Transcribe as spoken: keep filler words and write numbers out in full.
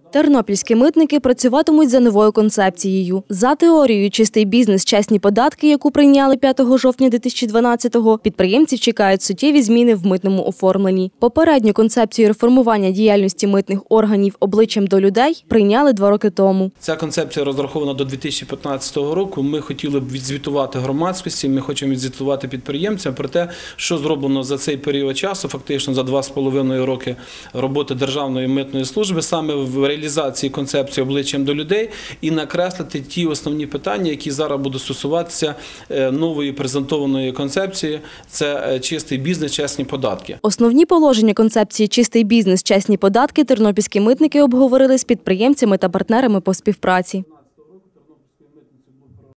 Тернопільські митники працюватимуть за новою концепцією. За теорією «Чистий бізнес, чесні податки», яку прийняли п'ятого жовтня дві тисячі дванадцятого, підприємців чекають суттєві зміни в митному оформленні. Попередню концепцію реформування діяльності митних органів обличчям до людей прийняли два роки тому. Ця концепція розрахована до дві тисячі п'ятнадцятого року. Ми хотіли б відзвітувати громадськості, ми хочемо відзвітувати підприємцям про те, що зроблено за цей період часу, фактично за два з половиною роки роботи Державної митної служби, саме в реалізації концепції обличчям до людей і накреслити ті основні питання, які зараз будуть стосуватися нової презентованої концепції – це чистий бізнес, чесні податки. Основні положення концепції «Чистий бізнес, чесні податки» тернопільські митники обговорили з підприємцями та партнерами по співпраці.